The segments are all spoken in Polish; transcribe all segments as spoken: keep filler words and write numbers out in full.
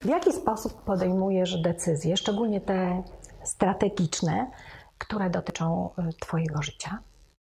W jaki sposób podejmujesz decyzje, szczególnie te strategiczne, które dotyczą Twojego życia?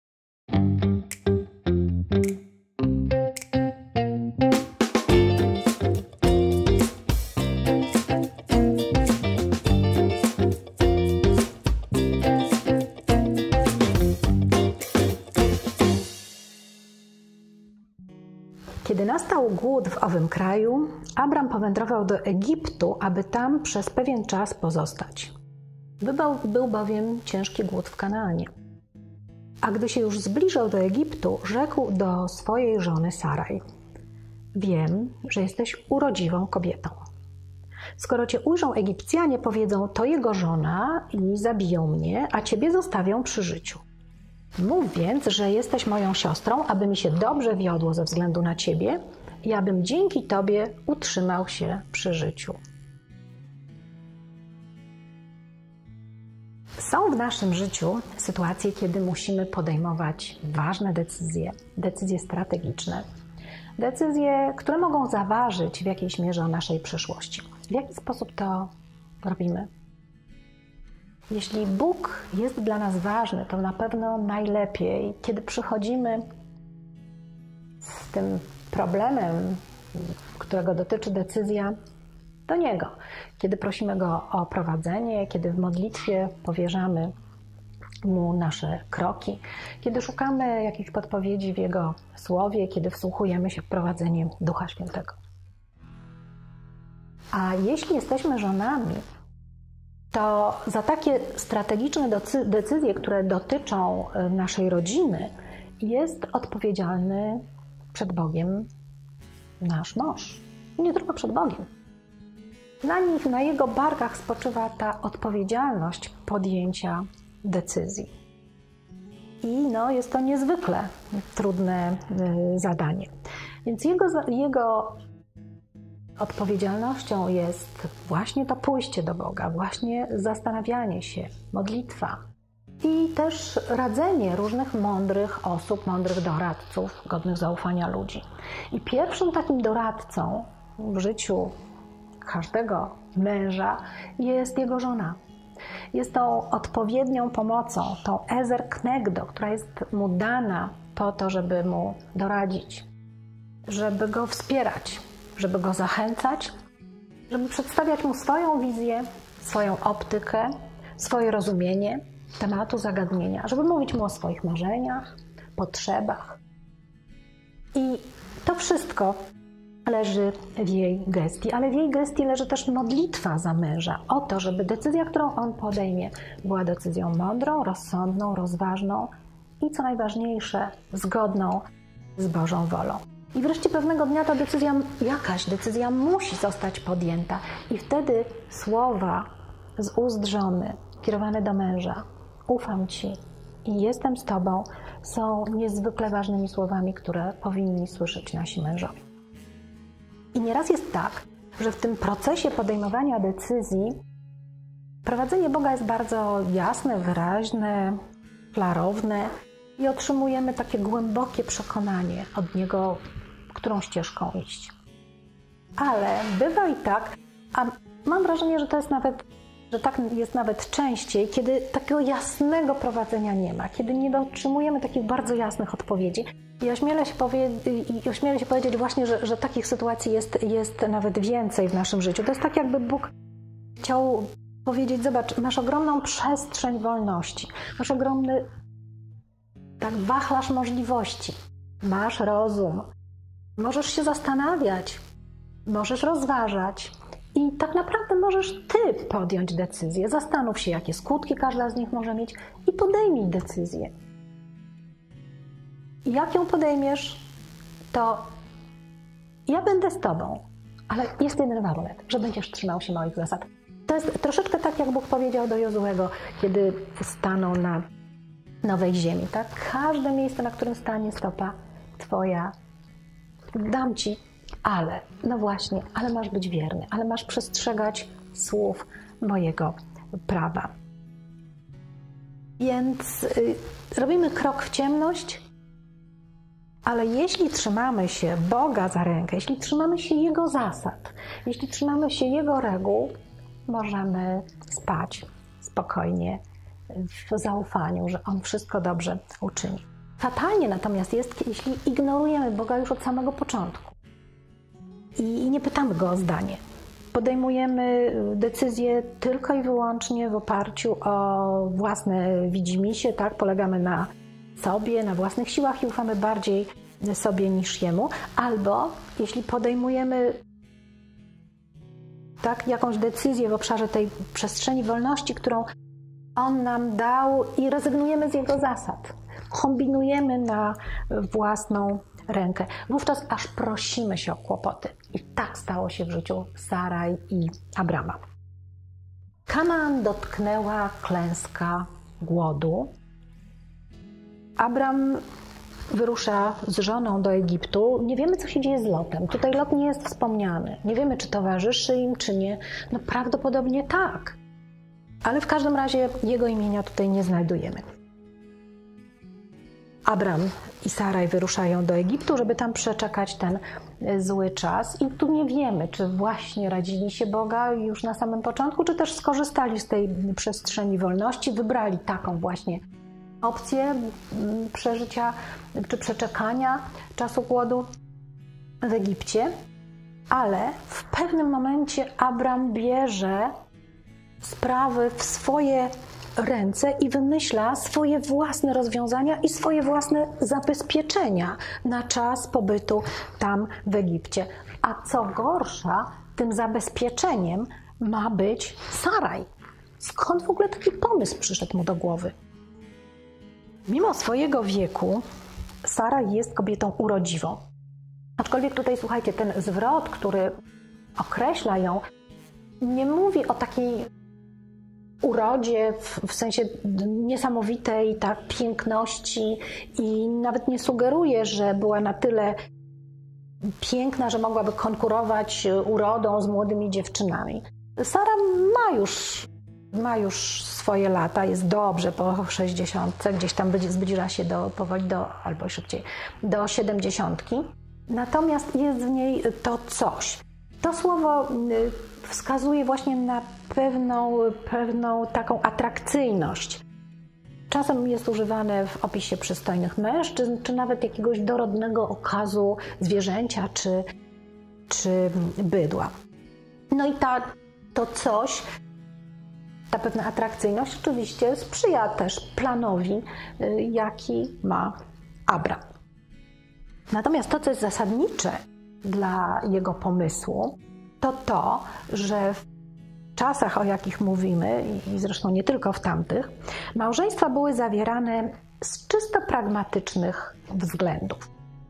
Kiedy nastał głód w owym kraju, Abram powędrował do Egiptu, aby tam przez pewien czas pozostać. Był bowiem ciężki głód w Kanaanie. A gdy się już zbliżał do Egiptu, rzekł do swojej żony Saraj: wiem, że jesteś urodziwą kobietą. Skoro cię ujrzą Egipcjanie, powiedzą: to jego żona i zabiją mnie, a ciebie zostawią przy życiu. Mów więc, że jesteś moją siostrą, aby mi się dobrze wiodło ze względu na ciebie i abym dzięki tobie utrzymał się przy życiu. Są w naszym życiu sytuacje, kiedy musimy podejmować ważne decyzje, decyzje strategiczne, decyzje, które mogą zaważyć w jakiejś mierze o naszej przyszłości. W jaki sposób to robimy? Jeśli Bóg jest dla nas ważny, to na pewno najlepiej, kiedy przychodzimy z tym problemem, którego dotyczy decyzja, do Niego. Kiedy prosimy Go o prowadzenie, kiedy w modlitwie powierzamy Mu nasze kroki, kiedy szukamy jakichś podpowiedzi w Jego Słowie, kiedy wsłuchujemy się w prowadzenie Ducha Świętego. A jeśli jesteśmy żonami, to za takie strategiczne decyzje, które dotyczą naszej rodziny, jest odpowiedzialny przed Bogiem nasz mąż. Nie tylko przed Bogiem. Na nich, na jego barkach spoczywa ta odpowiedzialność podjęcia decyzji. I no, jest to niezwykle trudne zadanie. Więc jego, jego odpowiedzialnością jest właśnie to pójście do Boga, właśnie zastanawianie się, modlitwa i też radzenie różnych mądrych osób, mądrych doradców, godnych zaufania ludzi. I pierwszym takim doradcą w życiu każdego męża jest jego żona. Jest tą odpowiednią pomocą, tą ezer knegdo, która jest mu dana po to, żeby mu doradzić, żeby go wspierać, żeby go zachęcać, żeby przedstawiać mu swoją wizję, swoją optykę, swoje rozumienie tematu, zagadnienia, żeby mówić mu o swoich marzeniach, potrzebach. I to wszystko leży w jej gestii, ale w jej gestii leży też modlitwa za męża o to, żeby decyzja, którą on podejmie, była decyzją mądrą, rozsądną, rozważną i co najważniejsze, zgodną z Bożą wolą. I wreszcie pewnego dnia ta decyzja, jakaś decyzja musi zostać podjęta. I wtedy słowa z ust żony kierowane do męża: ufam Ci i jestem z Tobą, są niezwykle ważnymi słowami, które powinni słyszeć nasi mężowie. I nieraz jest tak, że w tym procesie podejmowania decyzji prowadzenie Boga jest bardzo jasne, wyraźne, klarowne i otrzymujemy takie głębokie przekonanie od Niego, którą ścieżką iść. Ale bywa i tak, a mam wrażenie, że to jest nawet, że tak jest nawet częściej, kiedy takiego jasnego prowadzenia nie ma, kiedy nie otrzymujemy takich bardzo jasnych odpowiedzi. I ośmielę się, powie- i ośmielę się powiedzieć właśnie, że, że takich sytuacji jest, jest nawet więcej w naszym życiu. To jest tak, jakby Bóg chciał powiedzieć: zobacz, masz ogromną przestrzeń wolności, masz ogromny tak wachlarz możliwości, masz rozum, możesz się zastanawiać, możesz rozważać i tak naprawdę możesz Ty podjąć decyzję. Zastanów się, jakie skutki każda z nich może mieć i podejmij decyzję. I jak ją podejmiesz, to ja będę z Tobą, ale jest jeden warunek, że będziesz trzymał się moich zasad. To jest troszeczkę tak, jak Bóg powiedział do Jozuego, kiedy stanął na nowej ziemi. Tak? Każde miejsce, na którym stanie stopa Twoja, dam Ci, ale, no właśnie, ale masz być wierny, ale masz przestrzegać słów mojego prawa. Więc y, robimy krok w ciemność Ale jeśli trzymamy się Boga za rękę, jeśli trzymamy się Jego zasad, jeśli trzymamy się Jego reguł, możemy spać spokojnie w zaufaniu, że On wszystko dobrze uczyni. Fatalnie natomiast jest, jeśli ignorujemy Boga już od samego początku i nie pytamy Go o zdanie. Podejmujemy decyzje tylko i wyłącznie w oparciu o własne widzimisię, tak? Polegamy na sobie, na własnych siłach i ufamy bardziej sobie niż Jemu. Albo jeśli podejmujemy tak, jakąś decyzję w obszarze tej przestrzeni wolności, którą On nam dał i rezygnujemy z Jego zasad. Kombinujemy na własną rękę. Wówczas aż prosimy się o kłopoty. I tak stało się w życiu Saraj i Abrama. Kanaan dotknęła klęska głodu. Abram wyrusza z żoną do Egiptu. Nie wiemy, co się dzieje z Lotem. Tutaj Lot nie jest wspomniany. Nie wiemy, czy towarzyszy im, czy nie. No prawdopodobnie tak. Ale w każdym razie jego imienia tutaj nie znajdujemy. Abram i Saraj wyruszają do Egiptu, żeby tam przeczekać ten zły czas. I tu nie wiemy, czy właśnie radzili się Boga już na samym początku, czy też skorzystali z tej przestrzeni wolności, wybrali taką właśnie opcję przeżycia czy przeczekania czasu głodu w Egipcie. Ale w pewnym momencie Abram bierze sprawy w swoje ręce i wymyśla swoje własne rozwiązania i swoje własne zabezpieczenia na czas pobytu tam w Egipcie. A co gorsza, tym zabezpieczeniem ma być Saraj. Skąd w ogóle taki pomysł przyszedł mu do głowy? Mimo swojego wieku Saraj jest kobietą urodziwą. Aczkolwiek tutaj, słuchajcie, ten zwrot, który określa ją, nie mówi o takiej urodzie w, w sensie niesamowitej tak, piękności i nawet nie sugeruje, że była na tyle piękna, że mogłaby konkurować urodą z młodymi dziewczynami. Sara ma już, ma już swoje lata, jest dobrze po sześćdziesiątce, gdzieś tam zbliża się do, powoli do, albo szybciej, do siedemdziesiątki. Natomiast jest w niej to coś. To słowo wskazuje właśnie na pewną, pewną taką atrakcyjność. Czasem jest używane w opisie przystojnych mężczyzn, czy nawet jakiegoś dorodnego okazu zwierzęcia, czy, czy bydła. No i ta, to coś, ta pewna atrakcyjność oczywiście sprzyja też planowi, jaki ma Abram. Natomiast to, co jest zasadnicze dla jego pomysłu, to to, że w czasach, o jakich mówimy, i zresztą nie tylko w tamtych, małżeństwa były zawierane z czysto pragmatycznych względów.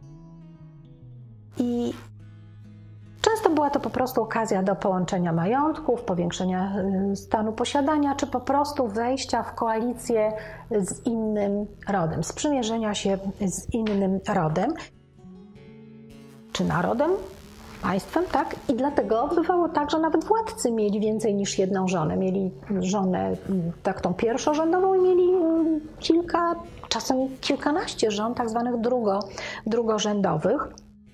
I często była to po prostu okazja do połączenia majątków, powiększenia stanu posiadania, czy po prostu wejścia w koalicję z innym rodem, sprzymierzenia się z innym rodem, czy narodem, państwem, tak? I dlatego bywało tak, że nawet władcy mieli więcej niż jedną żonę. Mieli żonę, tak tą pierwszorzędową i mieli kilka, czasem kilkanaście żon, tak zwanych drugo, drugorzędowych.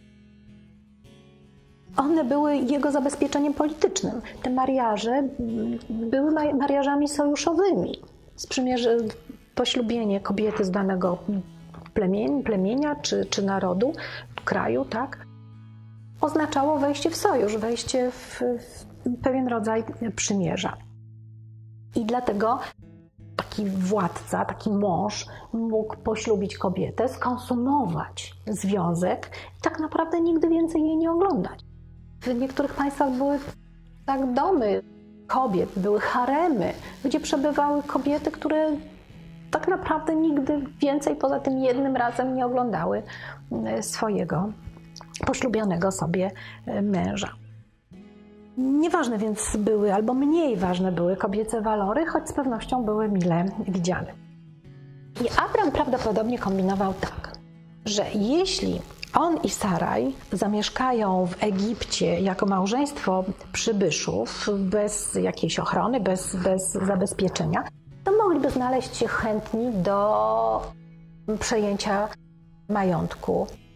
One były jego zabezpieczeniem politycznym. Te mariaże były mariażami sojuszowymi. Sprzymierze, poślubienie kobiety z danego plemienia, plemienia czy, czy narodu, kraju, tak? Oznaczało wejście w sojusz, wejście w, w pewien rodzaj przymierza. I dlatego taki władca, taki mąż mógł poślubić kobietę, skonsumować związek i tak naprawdę nigdy więcej jej nie oglądać. W niektórych państwach były tak domy kobiet, były haremy, gdzie przebywały kobiety, które tak naprawdę nigdy więcej poza tym jednym razem nie oglądały swojego poślubionego sobie męża. Nieważne więc były, albo mniej ważne były kobiece walory, choć z pewnością były mile widziane. I Abram prawdopodobnie kombinował tak, że jeśli on i Saraj zamieszkają w Egipcie jako małżeństwo przybyszów, bez jakiejś ochrony, bez, bez zabezpieczenia, to mogliby znaleźć się chętni do przejęcia majątku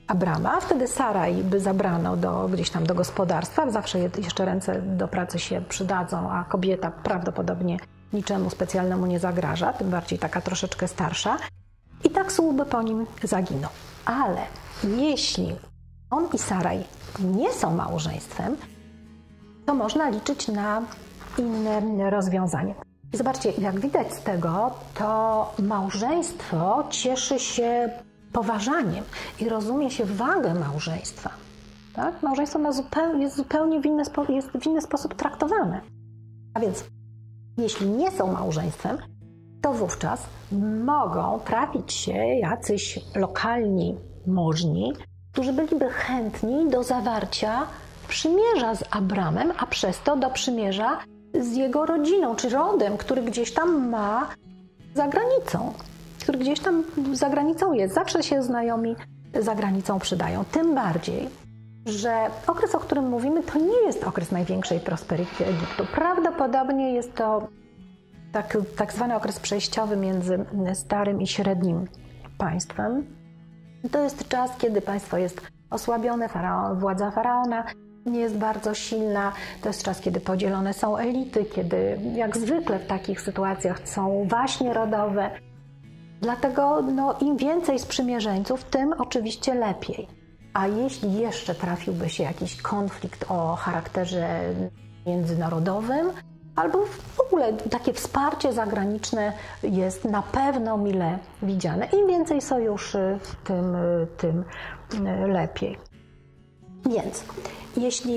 Abrama, wtedy Saraj by zabrano do, gdzieś tam do gospodarstwa, zawsze jeszcze ręce do pracy się przydadzą, a kobieta prawdopodobnie niczemu specjalnemu nie zagraża, tym bardziej taka troszeczkę starsza. I tak Sól by po nim zaginął. Ale jeśli on i Saraj nie są małżeństwem, to można liczyć na inne rozwiązanie. I zobaczcie, jak widać z tego, to małżeństwo cieszy się poważaniem i rozumie się wagę małżeństwa. Tak? Małżeństwo ma zupełnie, jest zupełnie w inny, spo, jest w inny sposób traktowane. A więc jeśli nie są małżeństwem, to wówczas mogą trafić się jacyś lokalni możni, którzy byliby chętni do zawarcia przymierza z Abramem, a przez to do przymierza z jego rodziną, czy rodem, który gdzieś tam ma za granicą, który gdzieś tam za granicą jest. Zawsze się znajomi za granicą przydają. Tym bardziej, że okres, o którym mówimy, to nie jest okres największej prosperity Egiptu. Prawdopodobnie jest to tak, tak zwany okres przejściowy między starym i średnim państwem. To jest czas, kiedy państwo jest osłabione, faraon, władza faraona nie jest bardzo silna. To jest czas, kiedy podzielone są elity, kiedy jak zwykle w takich sytuacjach są waśnie rodowe. Dlatego no, im więcej sprzymierzeńców, tym oczywiście lepiej. A jeśli jeszcze trafiłby się jakiś konflikt o charakterze międzynarodowym, albo w ogóle takie wsparcie zagraniczne jest na pewno mile widziane. Im więcej sojuszy, tym, tym lepiej. Więc jeśli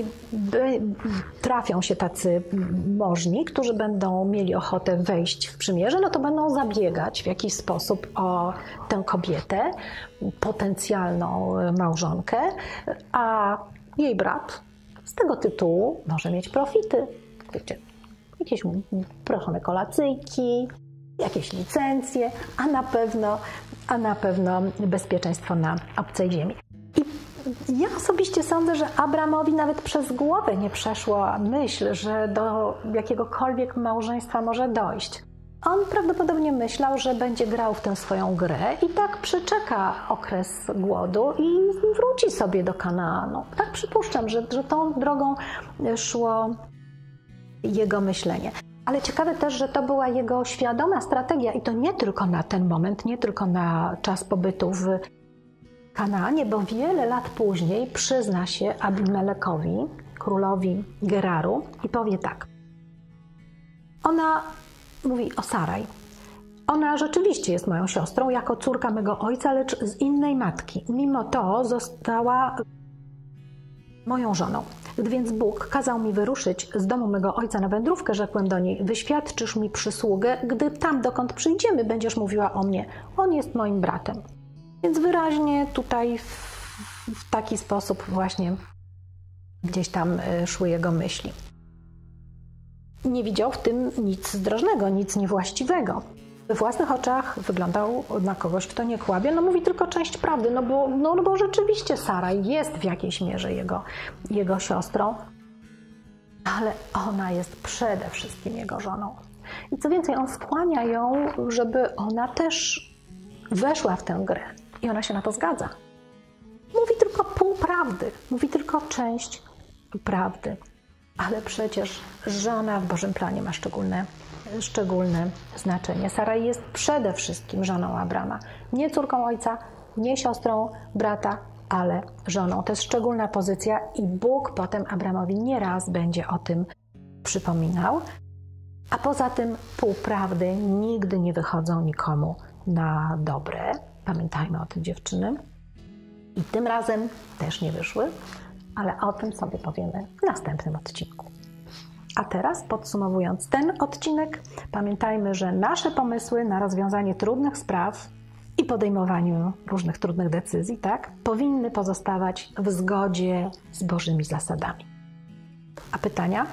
trafią się tacy możni, którzy będą mieli ochotę wejść w przymierze, no to będą zabiegać w jakiś sposób o tę kobietę, potencjalną małżonkę, a jej brat z tego tytułu może mieć profity. Wiecie, jakieś proszone kolacyjki, jakieś licencje, a na pewno, a na pewno bezpieczeństwo na obcej ziemi. I ja osobiście sądzę, że Abramowi nawet przez głowę nie przeszła myśl, że do jakiegokolwiek małżeństwa może dojść. On prawdopodobnie myślał, że będzie grał w tę swoją grę i tak przeczeka okres głodu i wróci sobie do Kanaanu. Tak przypuszczam, że, że tą drogą szło jego myślenie. Ale ciekawe też, że to była jego świadoma strategia i to nie tylko na ten moment, nie tylko na czas pobytu w Kanaanie, bo wiele lat później przyzna się Abimelekowi, królowi Geraru, i powie tak. Ona mówi o Saraj. Ona rzeczywiście jest moją siostrą, jako córka mego ojca, lecz z innej matki. Mimo to została moją żoną. Gdy więc Bóg kazał mi wyruszyć z domu mego ojca na wędrówkę, rzekłem do niej, wyświadczysz mi przysługę, gdy tam, dokąd przyjdziemy, będziesz mówiła o mnie. On jest moim bratem. Więc wyraźnie tutaj w, w taki sposób właśnie gdzieś tam szły jego myśli. Nie widział w tym nic zdrożnego, nic niewłaściwego. We własnych oczach wyglądał na kogoś, kto nie kłamie, no mówi tylko część prawdy, no bo, no, no bo rzeczywiście Saraj jest w jakiejś mierze jego, jego siostrą, ale ona jest przede wszystkim jego żoną. I co więcej, on skłania ją, żeby ona też weszła w tę grę. I ona się na to zgadza. Mówi tylko pół prawdy, mówi tylko część prawdy. Ale przecież żona w Bożym planie ma szczególne, szczególne znaczenie. Saraj jest przede wszystkim żoną Abrama. Nie córką ojca, nie siostrą brata, ale żoną. To jest szczególna pozycja i Bóg potem Abramowi nieraz będzie o tym przypominał. A poza tym półprawdy nigdy nie wychodzą nikomu na dobre. Pamiętajmy o tym, dziewczyny. I tym razem też nie wyszły, ale o tym sobie powiemy w następnym odcinku. A teraz, podsumowując ten odcinek, pamiętajmy, że nasze pomysły na rozwiązanie trudnych spraw i podejmowaniu różnych trudnych decyzji, tak, powinny pozostawać w zgodzie z Bożymi zasadami. A pytania?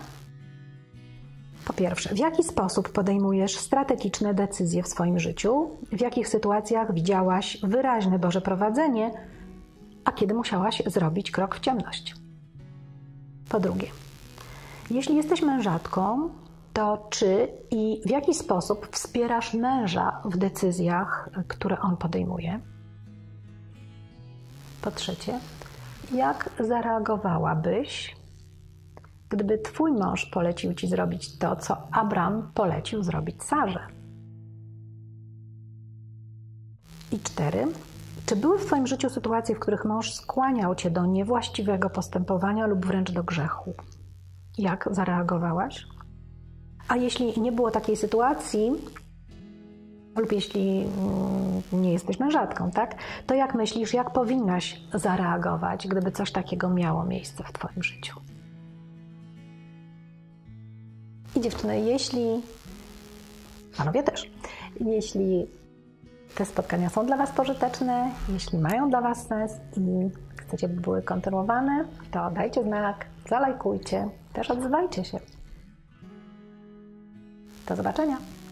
Po pierwsze, w jaki sposób podejmujesz strategiczne decyzje w swoim życiu? W jakich sytuacjach widziałaś wyraźne Boże prowadzenie, a kiedy musiałaś zrobić krok w ciemność? Po drugie, jeśli jesteś mężatką, to czy i w jaki sposób wspierasz męża w decyzjach, które on podejmuje? Po trzecie, jak zareagowałabyś, gdyby twój mąż polecił ci zrobić to, co Abram polecił zrobić Sarze? I cztery, czy były w twoim życiu sytuacje, w których mąż skłaniał cię do niewłaściwego postępowania lub wręcz do grzechu? Jak zareagowałaś? A jeśli nie było takiej sytuacji, lub jeśli nie jesteś mężatką, tak? To jak myślisz, jak powinnaś zareagować, gdyby coś takiego miało miejsce w twoim życiu? I dziewczyny, jeśli, panowie też, jeśli te spotkania są dla was pożyteczne, jeśli mają dla was sens i chcecie, by były kontynuowane, to dajcie znak, zalajkujcie, też odzywajcie się. Do zobaczenia!